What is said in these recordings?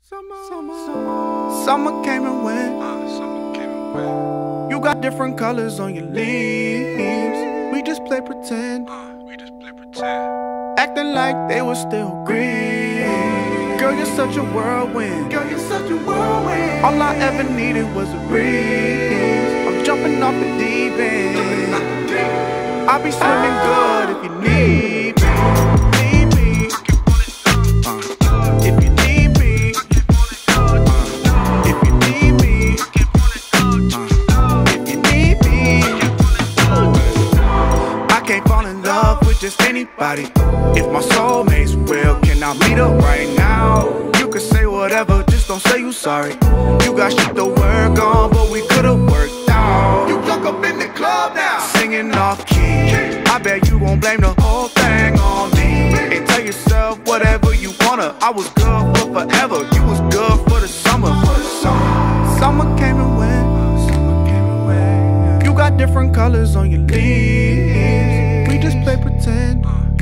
Summer came and went. You got different colors on your leaves. We just play pretend. Acting like they were still green. Girl, you're such a whirlwind. All I ever needed was a breeze. I'm jumping off the deep end. I'll be swimming good if you need me. Just anybody. If my soulmate's real, can I meet up right now? You can say whatever, just don't say you sorry. You got shit to work on, but we could've worked out. You stuck up in the club now, singing off key. I bet you won't blame the whole thing on me. And tell yourself whatever you wanna. I was good for forever, you was good for the summer. Summer came and went. You got different colors on your leaves. We just play pretend.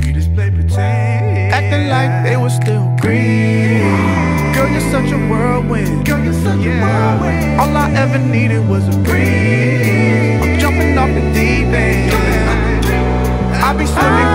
Acting like they were still green. Girl, you're such a whirlwind. All I ever needed was a breeze. I'm jumping off the deep end. I'll be swimming